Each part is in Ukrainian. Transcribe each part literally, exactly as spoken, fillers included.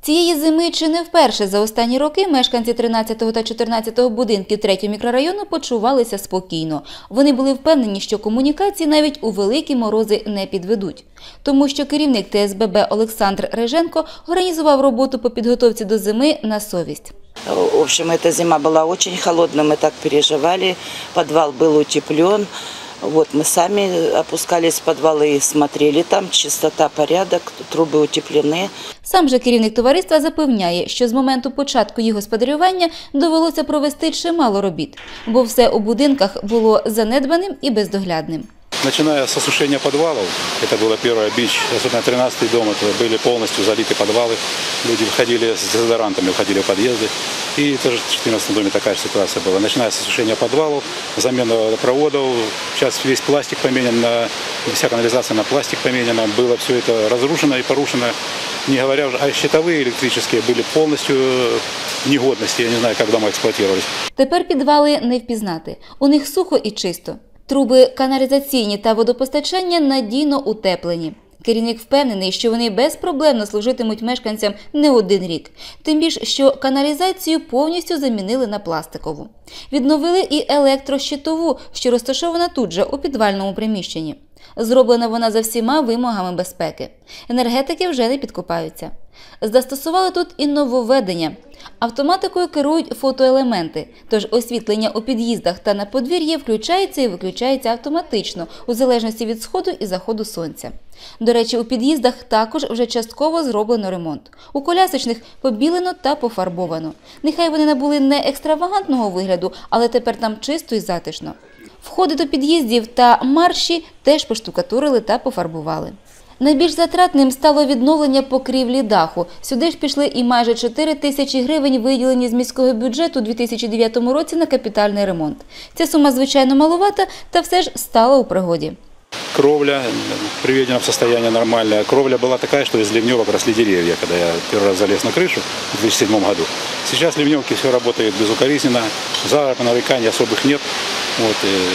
Цієї зими чи не вперше за останні роки мешканці тринадцятого та чотирнадцятого будинків третього мікрорайону почувалися спокійно. Вони були впевнені, що комунікації навіть у великі морози не підведуть. Тому що керівник Те Ес Бе Бе Олександр Реженко організував роботу по підготовці до зими на совість. В общем, эта зима была очень холодной, мы так переживали, подвал был утеплен. Вот мы сами опускались в подвал и смотрели там, чистота, порядок, труби утеплены. Сам же керівник товариства запевняє, що з моменту початку їх господарювання довелося провести чимало робіт, бо все у будинках було занедбаним і бездоглядним. Начиная с осушения подвалов, это была первая бич, особенно тринадцатый дом, это были полностью залиты подвалы, люди выходили с дезодорантами, уходили в подъезды, и тоже в четырнадцатом доме такая же ситуация была. Начиная с осушения подвалов, замена водопроводов, сейчас весь пластик поменен, на, вся канализация на пластик поменена, было все это разрушено и порушено, не говоря уже, а щитовые электрические были полностью в негодности, я не знаю, как дома эксплуатировались. Тепер підвали не впізнати, у них сухо і чисто. Труби каналізаційні та водопостачання надійно утеплені. Керівник впевнений, що вони безпроблемно служитимуть мешканцям не один рік. Тим більше, що каналізацію повністю замінили на пластикову. Відновили і електрощитову, що розташована тут же, у підвальному приміщенні. Зроблена вона за всіма вимогами безпеки. Енергетики вже не підкупаються. Застосували тут і нововведення. Автоматикою керують фотоелементи, тож освітлення у під'їздах та на подвір'ї включається і виключається автоматично, у залежності від сходу і заходу сонця. До речі, у під'їздах також вже частково зроблено ремонт. У колясочних побілено та пофарбовано. Нехай вони набули не екстравагантного вигляду, але тепер там чисто і затишно. Входи до під'їздів та марші теж поштукатурили та пофарбували. Найбільш затратним стало відновлення покрівлі даху. Сюди ж пішли і майже чотири тисячі гривень, виділені з міського бюджету у дві тисячі дев'ятому році на капітальний ремонт. Ця сума, звичайно, маловата, та все ж стала у пригоді. Кровля приведена в состояние нормальное. Кровля была такая, что из ливневок росли деревья, когда я первый раз залез на крышу в две тысячи седьмом году. Сейчас ливневки все работают безукоризненно, заработка нареканий особых нет. Вот,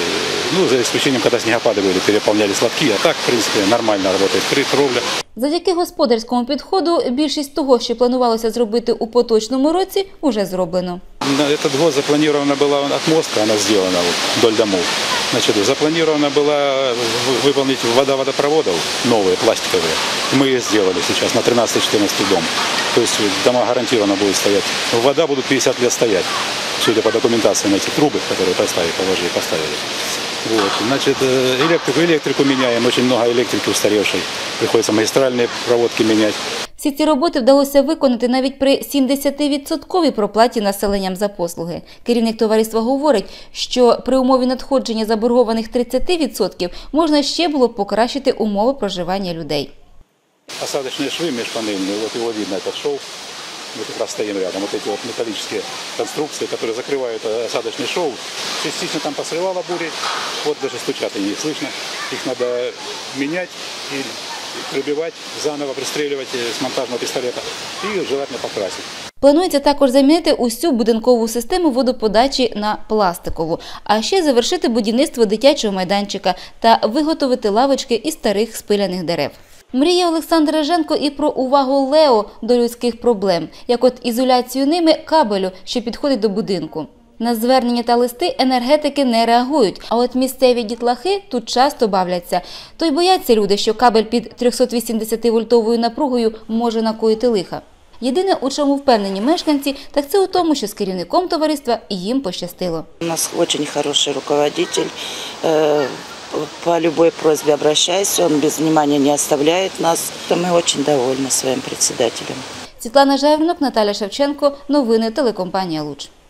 ну, за исключением, когда снегопады были, переполнялись лотки, а так, в принципе, нормально работает кровля. Завдяки господарському підходу більшість того, що планувалося зробити у поточному році, уже зроблено. На этот год запланирована была отмостка, она сделана вот, вдоль домов. Значит, запланирована была выполнить вода водопроводов новые, пластиковые. Мы ее сделали сейчас на тринадцатый-четырнадцатый дом. То есть дома гарантированно будут стоять. Вода будет пятьдесят лет стоять, судя по документации на эти трубы, которые поставили, положили, поставили. Вот. Значит, электрику, электрику меняем, очень много электрики устаревшей. Приходится магистральные проводки менять. Всі ці роботи вдалося виконати навіть при сімдесятивідсотковій проплаті населенням за послуги. Керівник товариства говорить, що при умові надходження заборгованих тридцяти відсотків можна ще було б покращити умови проживання людей. Осадочные швы межпанельные, вот его видно, этот шов. Мы как раз стоим рядом. Вот эти вот металлические конструкции, которые закрывают осадочный шов. Частично там посрывало бури, вот даже стучат, и не слышно. Их надо менять и прибивать, заново пристреливать с монтажного пистолета и желательно покрасить. Планується також замінити усю будинкову систему водоподачі на пластикову, а ще завершити будівництво дитячого майданчика та виготовити лавочки із старих спиляних дерев. Мріє Олександр Реженко і про увагу Лео до людських проблем, як от ізоляцію ними кабелю, що підходить до будинку. На звернення та листи енергетики не реагують, а от місцеві дітлахи тут часто бавляться. То й бояться люди, що кабель під трьохсотвісімдесятивольтовою напругою може накоїти лиха. Єдине, у чому впевнені мешканці, так це у тому, що з керівником товариства їм пощастило. У нас дуже хороший руководитель. По любой просьбе обращайся, он без внимания не оставляет нас. Мы очень довольны своим председателем. Світлана Жайворонок, Наталя Шевченко. Новини телекомпанія «Луч».